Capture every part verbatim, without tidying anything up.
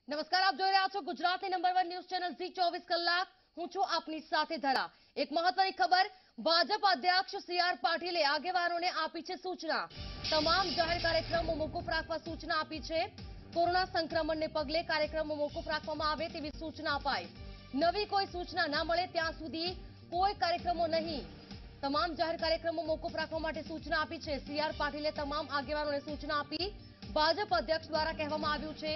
નમસ્કાર, આપ જોઈ રહ્યા છો ગુજરાતની number one news channel Zee ચોવીસ કલાક. હું છું આપની સાથે ધરા. એક મહત્વની ખબર, ભાજપ અધ્યક્ષ સી આર પાટીલે આગેવાનોને આપી છે સૂચના. તમામ જાહેર કાર્યક્રમો મોકૂફ રાખવા સૂચના આપી છે. કોરોના સંક્રમણને પગલે કાર્યક્રમો મોકૂફ રાખવામાં આવે તેવી સૂચના અપાઈ. નવી કોઈ સૂચના ના મળે ત્યાં સુધી કોઈ કાર્યક્રમો નહીં. તમામ જાહેર કાર્યક્રમો મોકૂફ રાખવા માટે સૂચના આપી છે. સી આર પાટીલે તમામ આગેવાનોને સૂચના આપી. ભાજપ અધ્યક્ષ દ્વારા કહેવામાં આવ્યું છે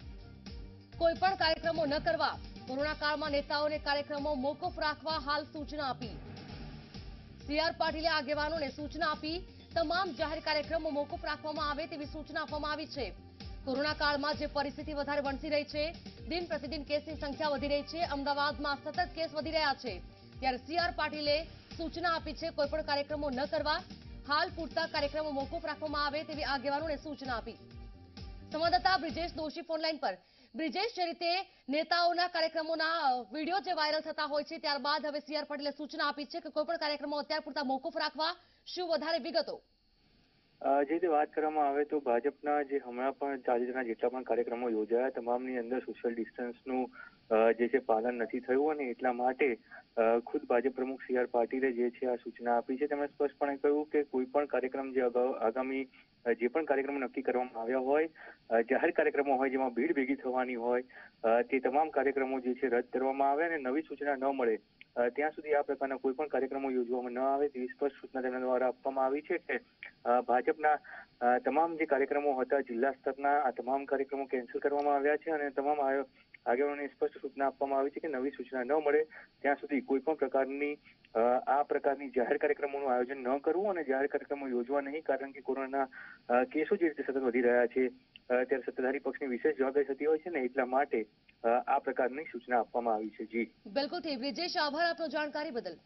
કોઈ પણ કાર્યક્રમો ન કરવા. કોરોના કાળમાં નેતાઓને કાર્યક્રમો મોકૂફ રાખવા હાલ સૂચના આપી. સી આર પાટીલે આગેવાનોને સૂચના આપી તમામ જાહેર કાર્યક્રમો મોકૂફ રાખવામાં આવે તેવી સૂચના આપવામાં આવી છે. કોરોના કાળમાં જે પરિસ્થિતિ વધારે વણસી રહી છે, દિન પ્રતિદિન કેસની સંખ્યા વધી રહી છે, અમદાવાદમાં સતત કેસ વધી રહ્યા છે, ત્યારે સી આર પાટીલે સૂચના આપી છે કોઈ પણ કાર્યક્રમો ન કરવા. હાલ પૂરતા કાર્યક્રમો મોકૂફ રાખવામાં આવે તેવી આગેવાનોને સૂચના આપી. સંવાદદાતા બ્રિજેશ દોશી ફોનલાઈન પર. બ્રિજેશ, જે રીતે નેતાઓના કાર્યક્રમોના વિડીયો જે વાયરલ થતા હોય છે, ત્યારબાદ હવે સી આર પાટીલે સૂચના આપી છે કે કોઈ પણ કાર્યક્રમો અત્યાર પૂરતા મોકૂફ રાખવા. શું વધારે વિગતો? જે રીતે વાત કરવામાં આવે તો ભાજપના જે હમણાં પણ તાજેતરના જેટલા પણ કાર્યક્રમો યોજાયા તમામની અંદર સોશિયલ ડિસ્ટન્સનું જે છે પાલન નથી થયું અને એટલા માટે ખુદ ભાજપ પ્રમુખ સી આર પાટીલે જે છે આ સૂચના આપી છે. તેમણે સ્પષ્ટપણે કહ્યું કે કોઈ પણ કાર્યક્રમ જે આગામી જે પણ કાર્યક્રમો નક્કી કરવામાં આવ્યા હોય, જાહેર કાર્યક્રમો હોય જેમાં ભીડ ભેગી થવાની હોય, તે તમામ કાર્યક્રમો જે છે રદ કરવામાં આવે અને નવી સૂચના ન મળે ત્યાં સુધી આ પ્રકારના કોઈ પણ કાર્યક્રમો યોજવામાં ન આવે તેવી સ્પષ્ટ સૂચના તેમના દ્વારા આપવામાં આવી છે કે ભાજપના તમામ જે કાર્યક્રમો હતા જિલ્લા સ્તરના આ તમામ કાર્યક્રમો કેન્સલ કરવામાં આવ્યા છે અને તમામ આગેવાનોને સ્પષ્ટ સૂચના આપવામાં આવી છે કે નવી સૂચના ન મળે ત્યાં સુધી કોઈ પણ પ્રકારની આ પ્રકારની જાહેર કાર્યક્રમોનું આયોજન ન કરવું અને જાહેર કાર્યક્રમો યોજવા નહીં, કારણ કે કોરોનાના કેસો જે રીતે સતત વધી રહ્યા છે ત્યારે સત્તાધારી પક્ષની વિશેષ જવાબદારી થતી હોય છે ને એટલા માટે આ પ્રકારની સૂચના આપવામાં આવી છે. જી બિલકુલ બ્રિજેશ, આભાર આપનો જાણકારી બદલ.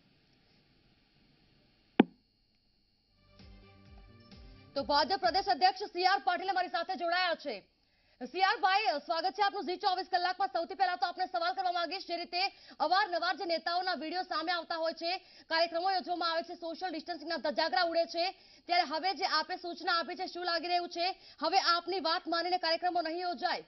તો ભાજપ પ્રદેશ અધ્યક્ષ સી આર પાટીલ અમારી સાથે જોડાયા છે. સી આર ભાઈ, સ્વાગત છે આપનું ઝી ચોવીસ કલાકમાં. સૌથી પહેલા તો આપણે સવાલ કરવા માંગીશ, જે રીતે અવારનવાર જે નેતાઓના વિડીયો સામે આવતા હોય છે, કાર્યક્રમો યોજવામાં આવે છે, સોશિયલ ડિસ્ટન્સિંગના ધજાગરા ઉડે છે, ત્યારે હવે જે આપે સૂચના આપી છે, શું લાગી રહ્યું છે? હવે આપની વાત માનીને કાર્યક્રમો નહીં યોજાય?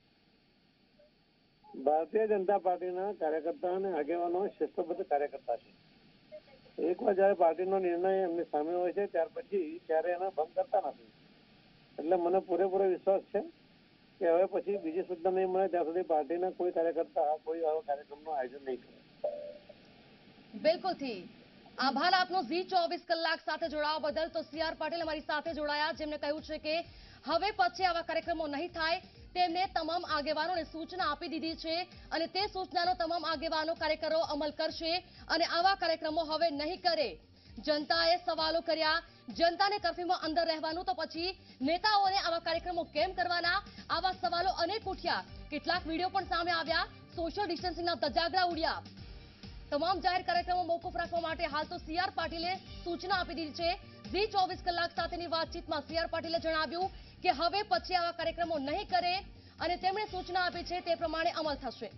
ભારતીય જનતા પાર્ટીના કાર્યકર્તા અને આગેવાનો શિસ્તબદ્ધ કાર્યકર્તા છે. એકવાર જયારે પાર્ટીનો નિર્ણય એમની સામે હોય છે ત્યાર પછી ત્યારે એને ભંગ કરતા નથી. એટલે મને પૂરેપૂરો વિશ્વાસ છે કે હવે પછી બીજી સૂચના નહીં મળે ત્યાં સુધી પાર્ટીના કોઈ કાર્યકર્તા કોઈ આવા કાર્યક્રમનું આયોજન નહીં કરે. બિલકુલથી આભાર આપનો ઝી ચોવીસ કલાક સાથે જોડાવા બદલ. તો સી આર પાટીલ અમારી સાથે જોડાયા, જેમને કહ્યું છે કે હવે પછી આવા કાર્યક્રમો નહીં થાય. તેમને તમામ આગેવાનોને સૂચના આપી દીધી છે અને તે સૂચનાનો તમામ આગેવાનો કાર્યકરો અમલ કરશે અને આવા કાર્યક્રમો હવે નહીં કરે. જનતાએ સવાલો કર્યા, જનતાને કર્ફ્યુમાં અંદર રહેવાનું, તો પછી નેતાઓને આવા કાર્યક્રમો કેમ કરવાના? આવા સવાલો અનેક ઉઠ્યા. કેટલાક વિડીયો પણ સામે આવ્યા, સોશિયલ ડિસ્ટન્સિંગના ધજાગરા ઉડ્યા. તમામ જાહેર કાર્યક્રમો મોકૂફ રાખવા માટે હાલ તો સી આર પાટીલે સૂચના આપી દીધી છે. ઝી ચોવીસ કલાક સાથેની વાતચીતમાં સી આર પાટીલે જણાવ્યું કે હવે પછી આવા કાર્યક્રમો નહીં કરે અને તેમણે સૂચના આપી છે તે પ્રમાણે અમલ થશે.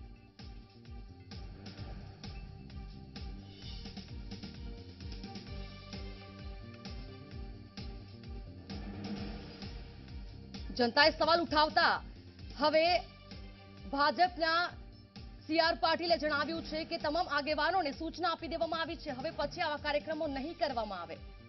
જનતાએ સવાલ ઉઠાવતા હવે ભાજપના સી આર પાટીલે જણાવ્યું છે કે તમામ આગેવાનોને સૂચના આપી દેવામાં આવી છે, હવે પછી આવા કાર્યક્રમો નહીં કરવામાં આવે.